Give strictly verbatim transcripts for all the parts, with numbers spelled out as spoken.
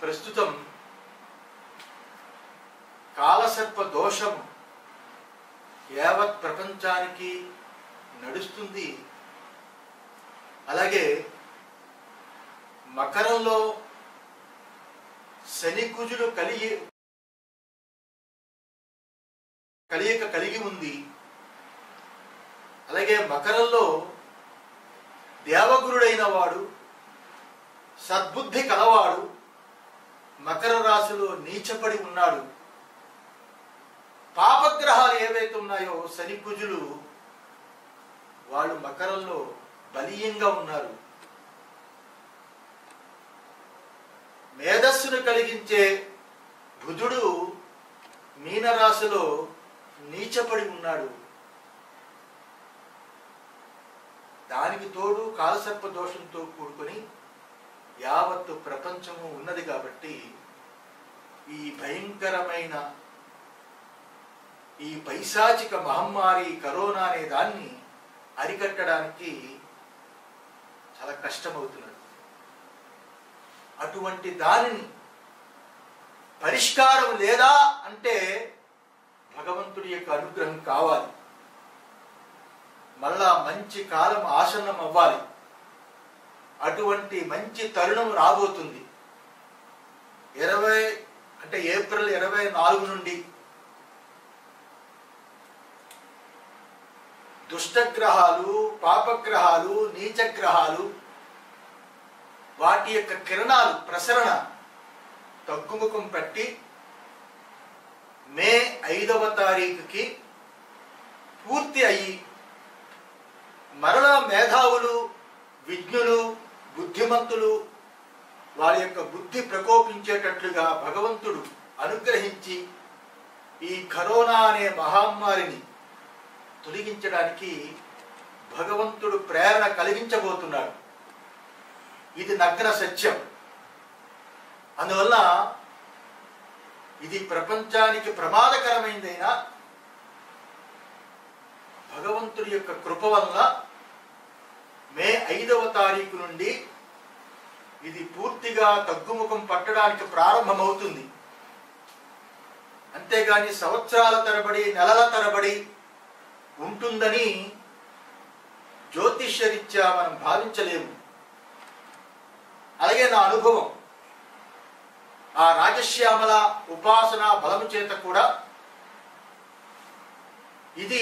ప్రస్తుతం కాలసర్ప దోషం యావత్ ప్రపంచానికి నడుస్తుంది. అలాగే మకరంలో శని కుజులు కలిగి కలియక కలిగి ఉంది. అలాగే మకరంలో దేవగురుడైన వాడు, సద్బుద్ధి కలవాడు మకర రాశిలో నీచపడి ఉన్నాడు. పాపగ్రహాలు ఏవైతే ఉన్నాయో శని కుజులు, వాళ్ళు మకరంలో బలీయంగా ఉన్నారు. మేధస్సును కలిగించే బుధుడు మీనరాశిలో నీచపడి ఉన్నాడు. దానికి తోడు కాలసర్ప దోషంతో కూడుకొని యావత్తు ప్రపంచము ఉన్నది. కాబట్టి ఈ భయంకరమైన ఈ పైశాచిక మహమ్మారి కరోనా అనే దాన్ని అరికట్టడానికి చాలా కష్టమవుతున్నది. అటువంటి దానిని పరిష్కారం లేదా అంటే భగవంతుడి యొక్క అనుగ్రహం కావాలి. మళ్ళా మంచి కాలం ఆసన్నం అవ్వాలి. అటువంటి మంచి తరుణం రాబోతుంది. ఇరవై అంటే ఏప్రిల్ ఇరవై నాలుగు నుండి దుష్టగ్రహాలు, పాపగ్రహాలు, నీచగ్రహాలు వాటి యొక్క కిరణాలు ప్రసరణ తగ్గుముఖం పట్టి మే ఐదవ తారీఖుకి పూర్తి అయ్యి మరలా మేధావులు, విజ్ఞులు, బుద్ధిమంతులు వారి యొక్క బుద్ధి ప్రకోపించేటట్లుగా భగవంతుడు అనుగ్రహించి ఈ కరోనా అనే మహమ్మారిని తొలగించడానికి భగవంతుడు ప్రేరణ కలిగించబోతున్నాడు. ఇది నగ్న సత్యం. అందువల్ల ఇది ప్రపంచానికి ప్రమాదకరమైందైనా భగవంతుడి యొక్క కృప వల్ల మే ఐదవ తారీఖు నుండి ఇది పూర్తిగా తగ్గుముఖం పట్టడానికి ప్రారంభమవుతుంది. అంతేగాని సంవత్సరాల తరబడి, నెలల తరబడి ఉంటుందని జ్యోతిష్యరీత్యా మనం భావించలేము. అలాగే నా అనుభవం, ఆ రాజశ్యామల ఉపాసన బలము చేత కూడా ఇది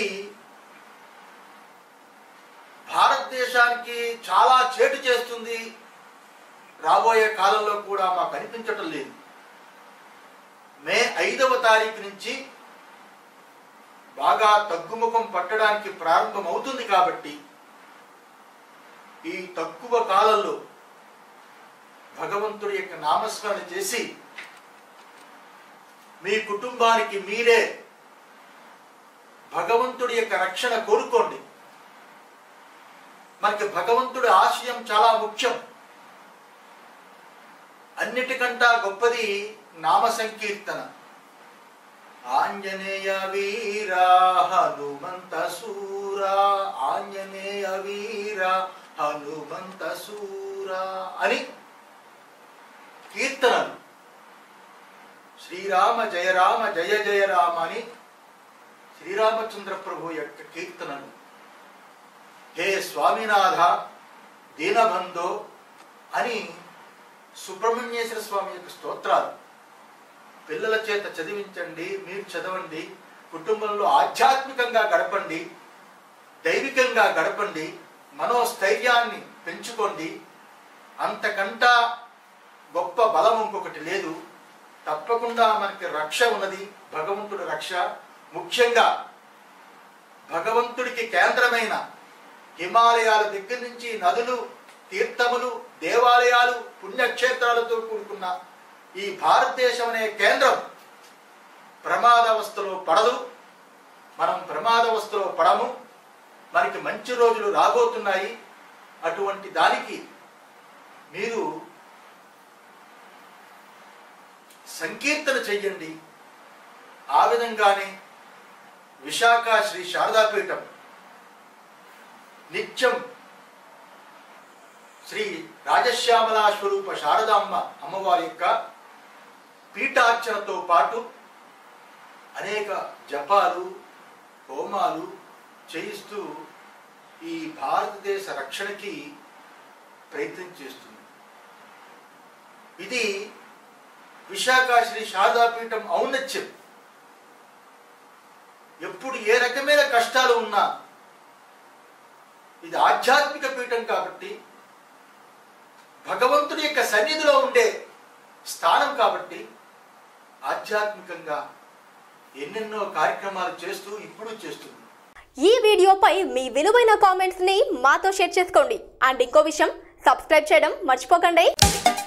భారతదేశానికి చాలా చేటు చేస్తుంది. రాబోయే కాలంలో కూడా మాకు అనిపించటం లేదు. మే ఐదవ తారీఖు నుంచి బాగా తగ్గుముఖం పట్టడానికి ప్రారంభమవుతుంది. కాబట్టి ఈ తక్కువ కాలంలో భగవంతుడి యొక్క నామస్మరణ చేసి మీ కుటుంబానికి మీరే భగవంతుడి యొక్క రక్షణ కోరుకోండి. మనకి భగవంతుడి ఆశయం చాలా ముఖ్యం. అన్నిటికంటా గొప్పది నామ సంకీర్తన. ఆంజనేయ వీరా హనుమంత సూరా, ఆంజనేయ వీరా హనుమంత సూరా అని కీర్తనలు. శ్రీరామ జయ రామ జయ జయ రామ అని శ్రీరామచంద్ర ప్రభు యొక్క కీర్తనలు. హే స్వామినాథ దీనబంధో అని సుబ్రహ్మణ్యేశ్వర స్వామి యొక్క స్తోత్రాలు. పిల్లల చేత చదివించండి, మీరు చదవండి. కుటుంబంలో ఆధ్యాత్మికంగా గడపండి, దైవికంగా గడపండి, మనోస్థైర్యాన్ని పెంచుకోండి. అంతకంటా గొప్ప బలం ఇంకొకటి లేదు. తప్పకుండా మనకి రక్ష ఉన్నది, భగవంతుడి రక్ష. ముఖ్యంగా భగవంతుడికి కేంద్రమైన హిమాలయాల దగ్గర నుంచి నదులు, తీర్థములు, దేవాలయాలు, పుణ్యక్షేత్రాలతో కూడుకున్న ఈ భారతదేశం అనే కేంద్రం ప్రమాదవస్థలో పడదు. మనం ప్రమాదవస్థలో పడము. మనకి మంచి రోజులు రాబోతున్నాయి. అటువంటి దానికి మీరు సంకీర్తన చెయ్యండి. ఆ విధంగానే విశాఖ శ్రీ శారదాపీఠం నిత్యం శ్రీ రాజశ్యామలా స్వరూప శారదామ్మ అమ్మవారి యొక్క పీఠార్చనతో పాటు అనేక జపాలు హోమాలు చేయిస్తూ ఈ భారతదేశ రక్షణకి ప్రయత్నం చేస్తుంది. ఇది విశాఖ శ్రీ శారదాపీఠం ఔన్నత్యం. ఎప్పుడు ఏ రకమైన కష్టాలు ఉన్నా ఇది ఆధ్యాత్మిక పీఠం కాబట్టి, భగవంతుడి యొక్క సన్నిధిలో ఉండే స్థానం కాబట్టి ఆధ్యాత్మికంగా ఎన్నెన్నో కార్యక్రమాలు చేస్తూ ఇప్పుడు చేస్తుంది. ఈ వీడియోపై మీ విలువైన కామెంట్స్ ని మాతో షేర్ చేసుకోండి. అండ్ ఇంకో విషయం, సబ్స్క్రైబ్ చేయడం మర్చిపోకండి.